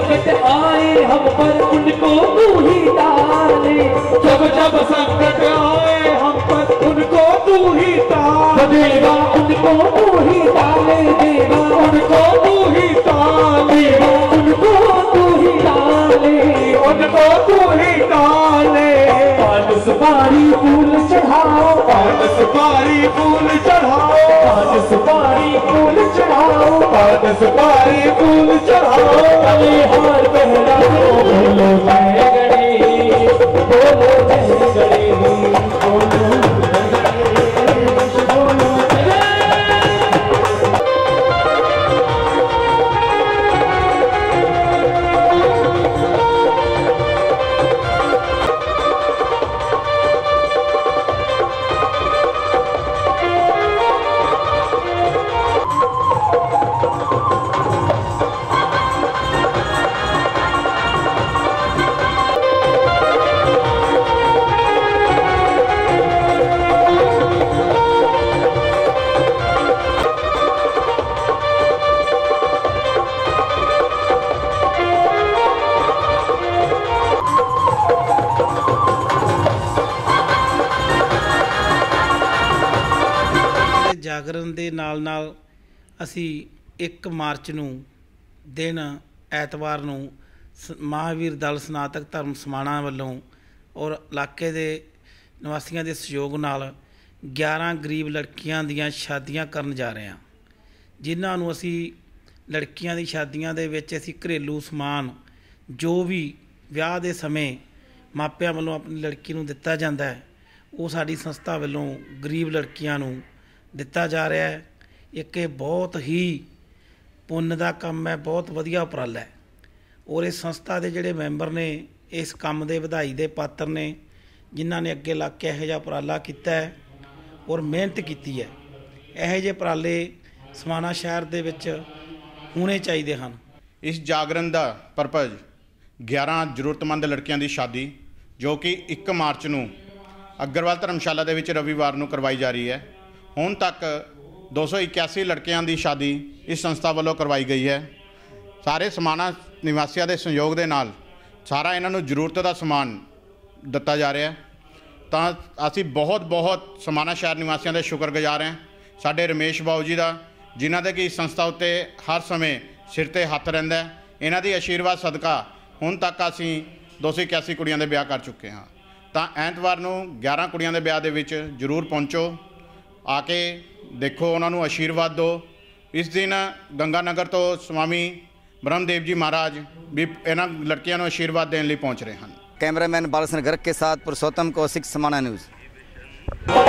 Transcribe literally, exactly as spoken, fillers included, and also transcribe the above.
संकट आए हम पर उनको तू ही टाले, जब जब संकट आए हम पर उनको तू ही टाले, देवा उनको तू ही टाले, देवा उनको तू ही टाले, उनको तू ही टाले, उनको तू ही टाले। पान सुपारी फूल चढ़ाओ, पान सुपारी फूल चढ़ाओ, पान सुपारी फूल चढ़ाओ, पान सुपारी फूल चढ़ाओ। अरे हार पहना बोलो जय गणेश, बोलो जय गणेश, बोलो जागरण के नाल नाल असी एक मार्च नूं दिन ऐतवार नूं महावीर दल स्नातक धर्म समाणा वालों और इलाके के निवासियों के सहयोग नाल ग्यारह गरीब लड़कियां दियां शादियां करन जा रहे हैं, जिन्हां नूं असी लड़कियां दी शादियां दे विच असी घरेलू समान जो भी विआह दे समय मापियां वालों अपनी लड़की नूं दिता जांदा है, वो साडी संस्था वालों गरीब लड़कियां नूं दिता जा रहा है। एक बहुत ही पुण्य का काम है, बहुत वधिया उपराला है और इस संस्था के जोड़े मैंबर ने इस काम के वधाई के पात्र ने, जिन्हों ने अगे लग के यह उपराला किया है और मेहनत की है। यह जे उपराले समाणा शहर दे विच होने चाहिए हैं। इस जागरण का परपज ग्यारह जरूरतमंद लड़कियों की शादी जो कि एक मार्च नूं अग्रवाल धर्मशाला दे विच रविवार नूं करवाई जा रही है। हुण तक दो सौ इक्यासी लड़कियां की शादी इस संस्था वालों करवाई गई है। सारे समाणा निवासियों के सहयोग के नाल सारा इन्हों जरूरत का समान दिता जा रहा है। तो असी बहुत बहुत समाणा शहर निवासियों के शुक्रगुजार हैं साडे रमेश बाबू जी का, जिन्हों के कि इस संस्था उत्ते हर समय सिर ते हथ रहिंदा है। इन्हां दी आशीर्वाद सदका हुण तक असी दो सौ इक्यासी कुड़ियां दे ब्याह कर चुके हाँ। तो ऐतवार नूं ग्यारह कुड़ियां दे ब्याह दे विच जरूर पहुँचो, आके देखो, उन्होंने आशीर्वाद दो। इस दिन गंगानगर तो स्वामी ब्रह्मदेव जी महाराज भी इन्हां लड़कियों को आशीर्वाद देने लिए पहुँच रहे हैं। कैमरामैन बालसन गर्ग के साथ पुरुषोत्तम कौशिक, समाणा न्यूज़।